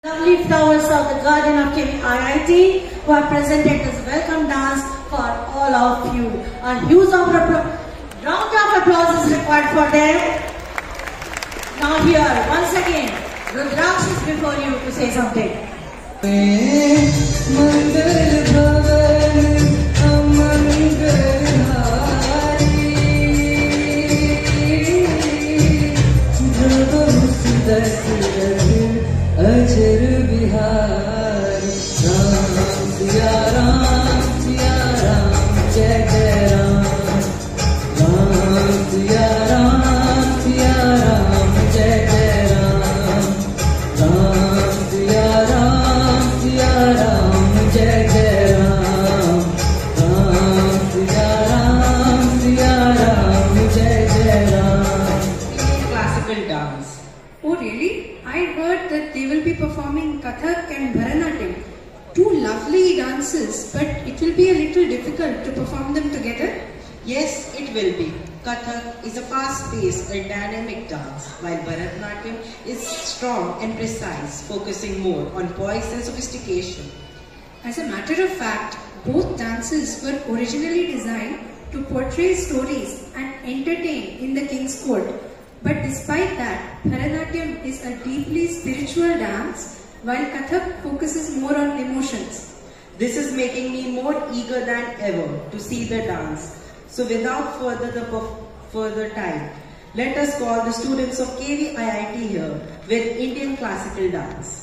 Lovely flowers of the garden of KVIIT who have presented this welcome dance for all of you. A huge round of applause is required for them. Now here, once again, Rudraksh is before you to say something. अजर बिहारी राम सिया राम जय जय राम राम सिया राम जय जय राम राम सिया राम जय जय राम राम सिया राम जय जय Ram. Classical dance. Oh really? I heard that they will be performing Kathak and Bharatanatyam. Two lovely dances, but it will be a little difficult to perform them together. Yes, it will be. Kathak is a fast-paced and dynamic dance, while Bharatanatyam is strong and precise, focusing more on poise and sophistication. As a matter of fact, both dances were originally designed to portray stories and entertain in the king's court. But despite that, Bharatanatyam is a deeply spiritual dance, while Kathak focuses more on emotions. This is making me more eager than ever to see the dance. So without further time, let us call the students of KVIIT here with Indian classical dance.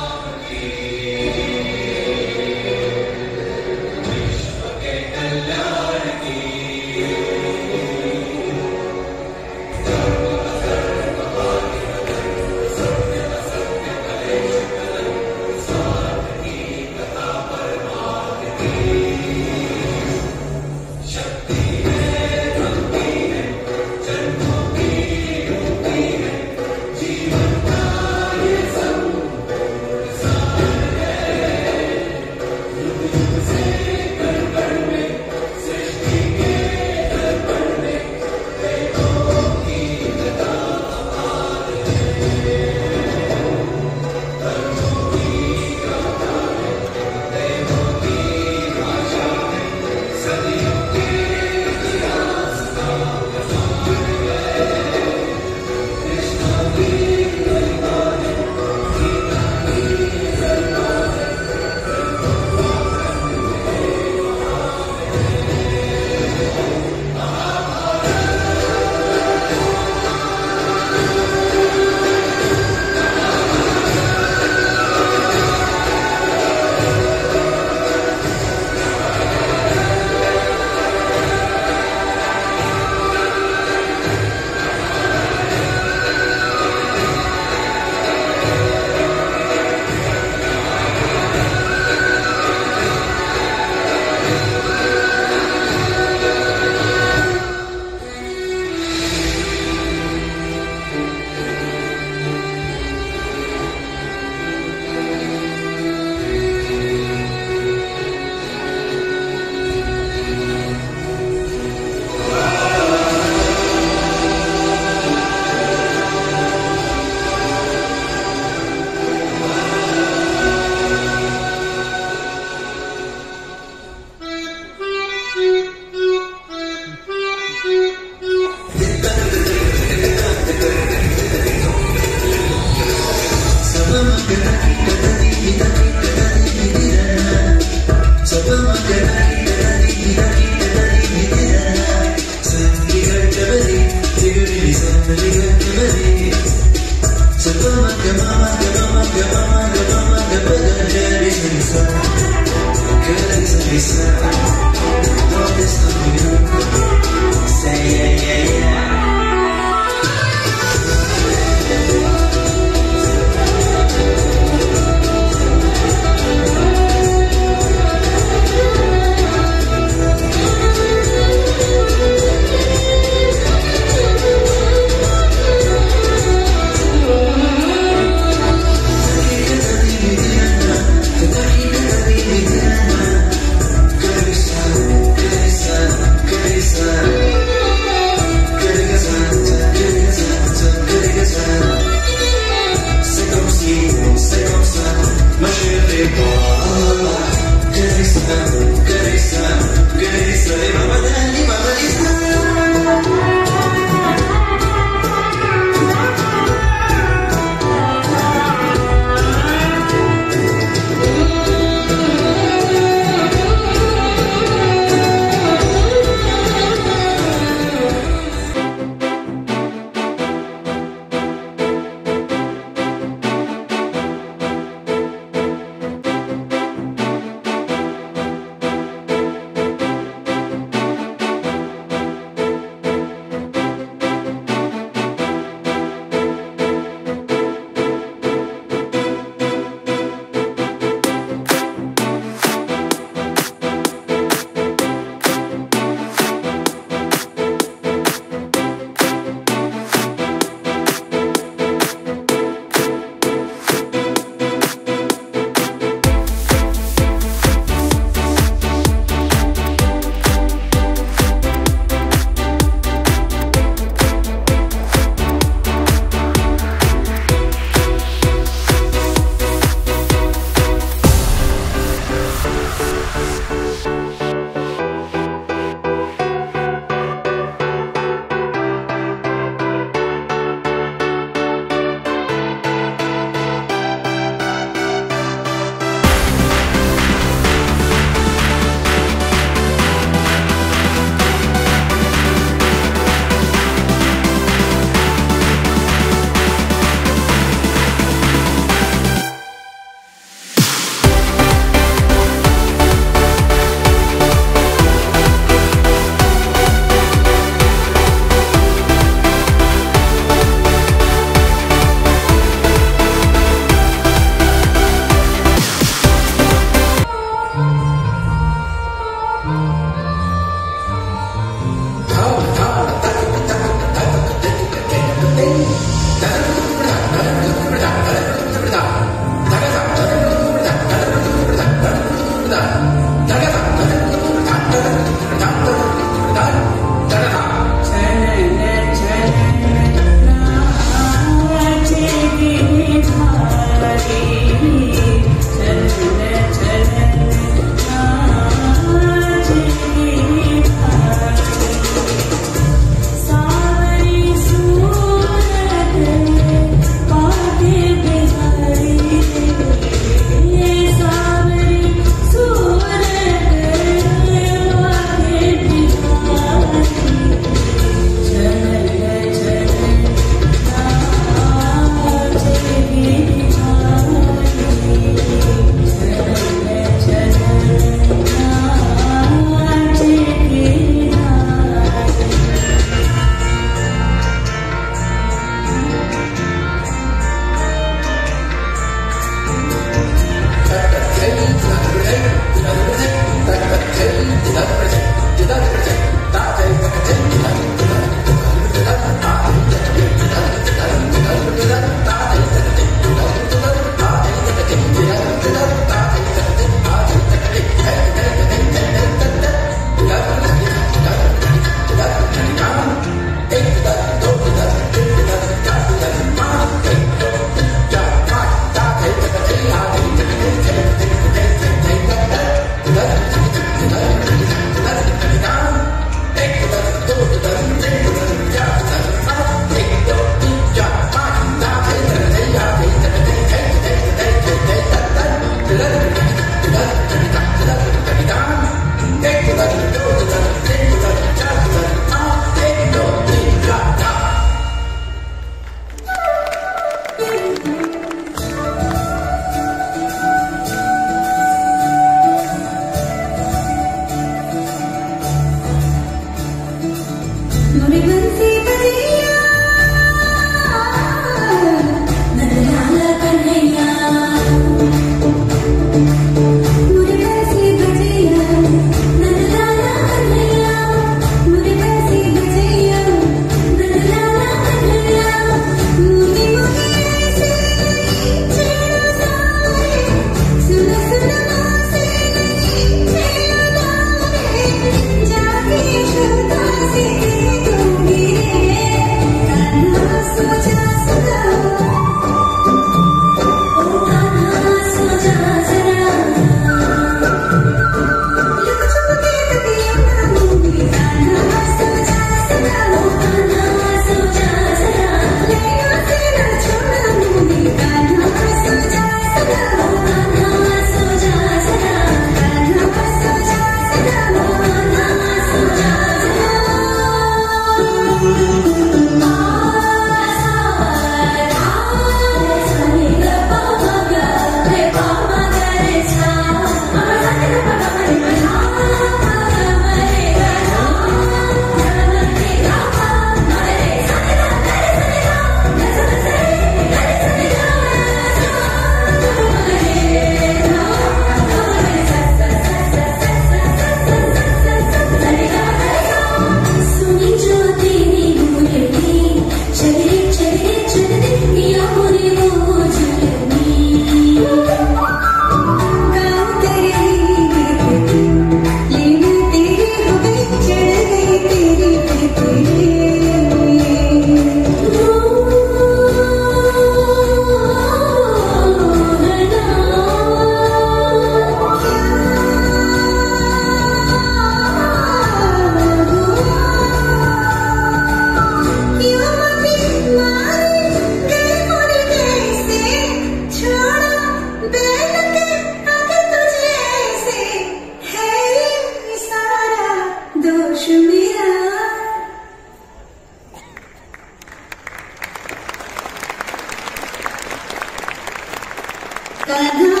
Kanhaiya